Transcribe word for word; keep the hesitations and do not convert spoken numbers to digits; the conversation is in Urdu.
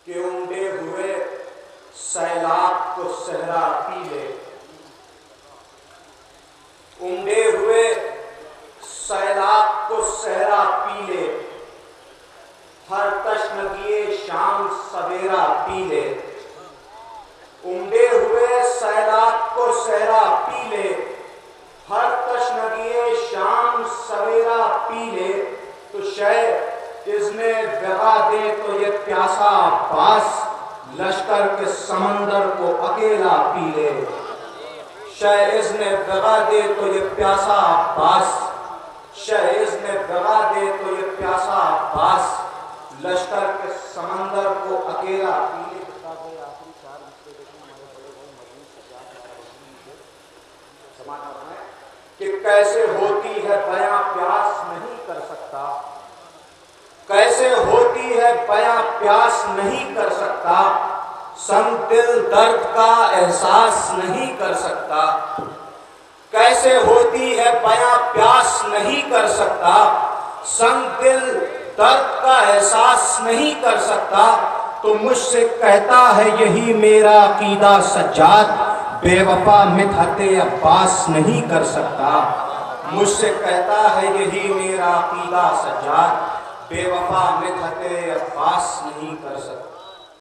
کہ انڈے ہوئے سیلاب کو صحرا پی لے، انڈے ہوئے سیلاب کو صحرا پی لے، ہر تشنگی شام سویرا پی لے، انڈے ہوئے سیلاب کو صحرا پی لے، ہر تشنگی شام سویرا پی لے، تو شے اذن وغا دے تو یہ پیاسا عباس لشکر کے سمندر کو اکیلا پی لے، شے اذن وغا دے تو یہ پیاسا عباس، شے اذن وغا دے تو یہ پیاسا عباس لشکر کے سمندر کو اکیلا پی لے۔ کہ کیسے ہوتی ہے بیاں پیاس نہیں کر سکتا، کیسے ہوتی ہے بیاں پیاس نہیں کر سکتا، سنگ دل درد کا احساس نہیں کر سکتا، کیسے ہوتی ہے بیاں پیاس نہیں کر سکتا، سنگ دل درد کا احساس نہیں کر سکتا، تو مجھ سے کہتا ہے یہی میرا عقیدہ سجاد، بے وفا مدحت عباس نہیں کر سکتا، مجھ سے کہتا ہے یہی میرا عقیدہ سجاد، بے وفا مدحت عباس نہیں کر سکتا۔